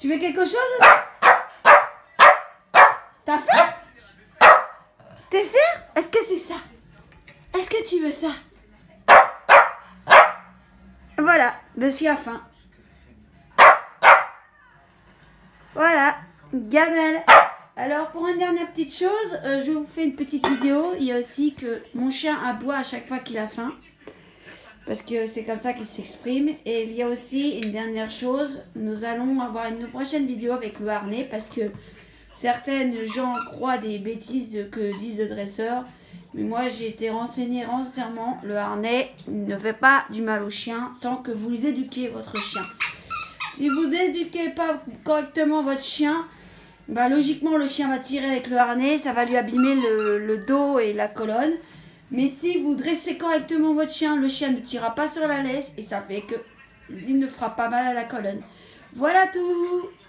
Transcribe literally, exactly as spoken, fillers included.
Tu veux quelque chose? T'as faim? T'es sûr? Est-ce que c'est ça? Est-ce que tu veux ça? Voilà, le chien a faim. Voilà, gamelle. Alors pour une dernière petite chose, euh, je vous fais une petite vidéo. Il y a aussi que mon chien aboie à chaque fois qu'il a faim. Parce que c'est comme ça qu'il s'exprime. Et il y a aussi une dernière chose. Nous allons avoir une prochaine vidéo avec le harnais. Parce que certaines gens croient des bêtises que disent le dresseur. Mais moi j'ai été renseignée entièrement. Le harnais ne fait pas du mal au chien tant que vous éduquez votre chien. Si vous n'éduquez pas correctement votre chien, bah logiquement le chien va tirer avec le harnais, ça va lui abîmer le, le dos et la colonne. Mais si vous dressez correctement votre chien, le chien ne tirera pas sur la laisse et ça fait que il ne fera pas mal à la colonne. Voilà tout.